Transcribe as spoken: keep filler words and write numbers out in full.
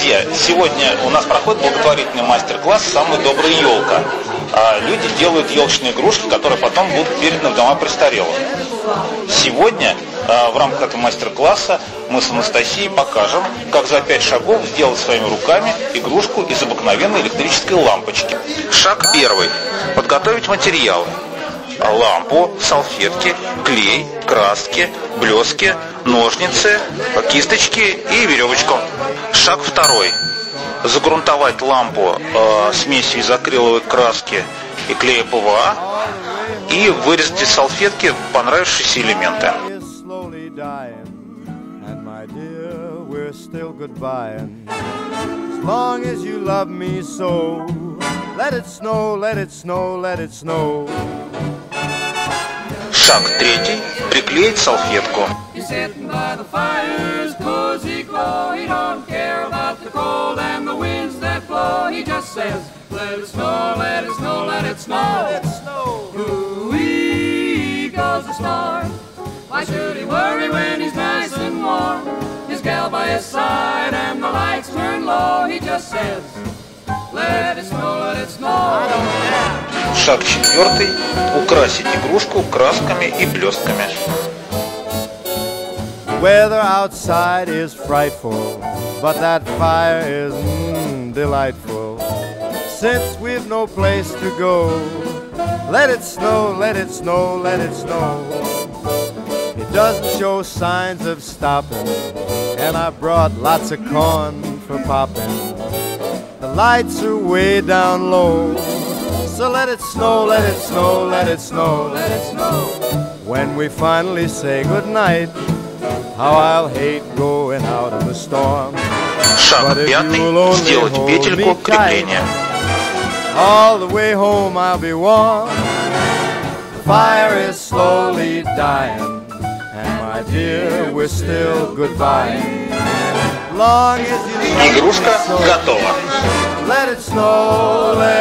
Друзья, сегодня у нас проходит благотворительный мастер-класс «Самая добрая елка». Люди делают елочные игрушки, которые потом будут переданы в дома престарелых. Сегодня в рамках этого мастер-класса мы с Анастасией покажем, как за пять шагов сделать своими руками игрушку из обыкновенной электрической лампочки. Шаг первый. Подготовить материалы. Лампу, салфетки, клей, краски, блески, ножницы, кисточки и веревочку. Шаг второй. Загрунтовать лампу э, смесью из акриловой краски и клея ПВА и вырезать из салфетки понравившиеся элементы. Шаг третий. Приклеить салфетку. Шаг четвертый. Украсить игрушку красками и блестками. Weather outside is frightful, but that fire is mm, delightful. Since we've no place to go, let it snow, let it snow, let it snow. It doesn't show signs of stopping, and I brought lots of corn for popping. The lights are way down low, so let it snow, let it snow, let it snow, let it snow. When we finally say goodnight, how I'll hate going out in the storm. Шаг пятый. Сделать петельку крепления. All the way home I'll be warm. The fire is slowly dying, and my dear, we're still goodbye. Long as you Игрушка готова. Let it snow, let